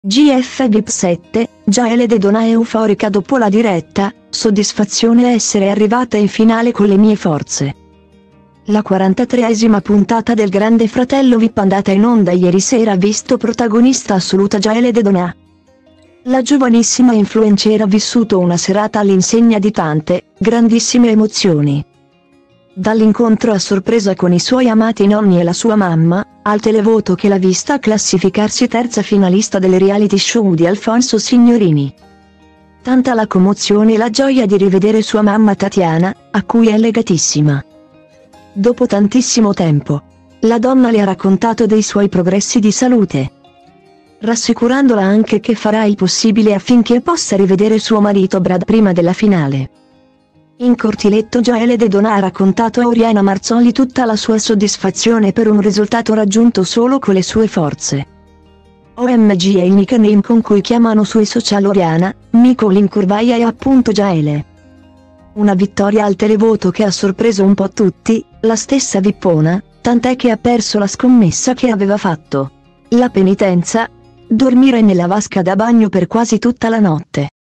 GF VIP 7, Gaele De Donà è euforica dopo la diretta, soddisfazione essere arrivata in finale con le mie forze. La 43esima puntata del Grande Fratello VIP andata in onda ieri sera ha visto protagonista assoluta Gaele De Donà. La giovanissima influencer ha vissuto una serata all'insegna di tante, grandissime emozioni. Dall'incontro a sorpresa con i suoi amati nonni e la sua mamma, al televoto che l'ha vista classificarsi terza finalista del reality show di Alfonso Signorini. Tanta la commozione e la gioia di rivedere sua mamma Tatiana, a cui è legatissima. Dopo tantissimo tempo, la donna le ha raccontato dei suoi progressi di salute, rassicurandola anche che farà il possibile affinché possa rivedere suo marito Brad prima della finale. In cortiletto Gaele De Donà ha raccontato a Oriana Marzoli tutta la sua soddisfazione per un risultato raggiunto solo con le sue forze. OMG è il nickname con cui chiamano sui social Oriana, Micolin Curvaia e appunto Gaele. Una vittoria al televoto che ha sorpreso un po' tutti, la stessa Vippona, tant'è che ha perso la scommessa che aveva fatto. La penitenza? Dormire nella vasca da bagno per quasi tutta la notte.